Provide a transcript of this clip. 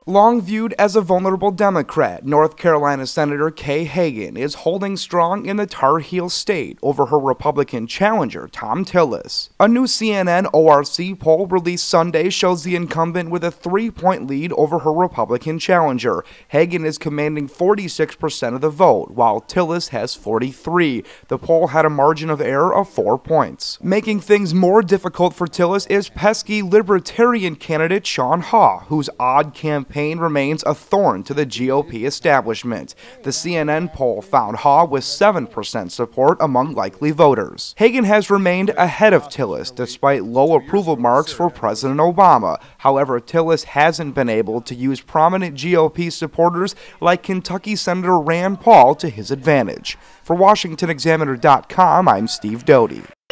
Long viewed as a vulnerable Democrat, North Carolina Senator Kay Hagan is holding strong in the Tar Heel state over her Republican challenger, Thom Tillis. A new CNN ORC poll released Sunday shows the incumbent with a 3-point lead over her Republican challenger. Hagan is commanding 46% of the vote, while Tillis has 43%. The poll had a margin of error of 4 points. Making things more difficult for Tillis is pesky Libertarian candidate Sean Haw, whose odd campaign remains a thorn to the GOP establishment. The CNN poll found Haw with 7% support among likely voters. Hagan has remained ahead of Tillis despite low approval marks for President Obama. However, Tillis hasn't been able to use prominent GOP supporters like Kentucky Senator Rand Paul to his advantage. For WashingtonExaminer.com, I'm Steve Doty.